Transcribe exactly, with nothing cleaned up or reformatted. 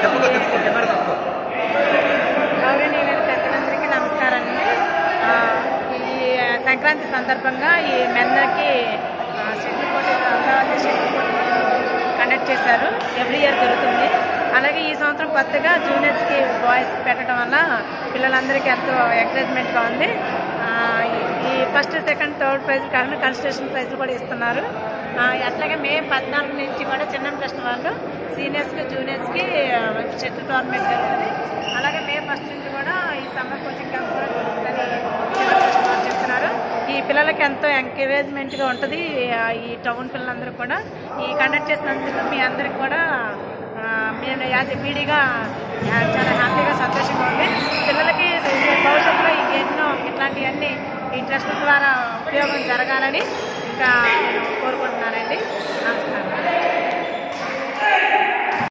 గౌరవనీయులైన పెద్దలందరికీ నమస్కారం అండి. ఈ సంక్రాంతి సందర్భంగా ఈ మెన్నకి షటిల్ పోటీలు అమరావతి షటిల్ పోటీలు కండక్ట్ చేశారు. ఎవ్రీ ఇయర్ జరుగుతుంది. అలాగే ఈ సంవత్సరం కొత్తగా జూనియర్స్కి బాయ్స్కి పెట్టడం వల్ల పిల్లలందరికీ ఎంతో ఎంకరేజ్మెంట్గా ఉంది. ఈ ఫస్ట్ సెకండ్ థర్డ్ ప్రైజ్ కాకుండా కన్స్ట్రక్షన్ ప్రైజ్లు కూడా ఇస్తున్నారు. అట్లాగే మే పద్నాలుగు నుంచి కూడా చిన్న ప్రశ్న వాళ్ళు సీనియర్స్కి జూనియర్స్కి షటిల్ టోర్నమెంట్ జరుగుతుంది. అలాగే మే ఫస్ట్ నుంచి కూడా ఈ సమ్మర్ కోచింగ్ క్యాంప్ కూడా జరుగుతుందని చిన్న ప్రశ్న వాళ్ళు చెప్తున్నారు. ఈ పిల్లలకి ఎంతో ఎంకరేజ్మెంట్గా ఉంటుంది. ఈ టౌన్ పిల్లలందరూ కూడా ఈ కండక్ట్ చేసినందుకు మీ అందరికి కూడా నేను యాజ్ ఎ పీడీగా చాలా హ్యాపీగా సంతోషంగా ఉంది. పిల్లలకి భవిష్యత్తులో ఎన్నో ఇట్లాంటివన్నీ ఈ ట్రస్ట్ ద్వారా ఉపయోగం జరగాలని ఇంకా నేను కోరుకుంటున్నానండి. నమస్కారం.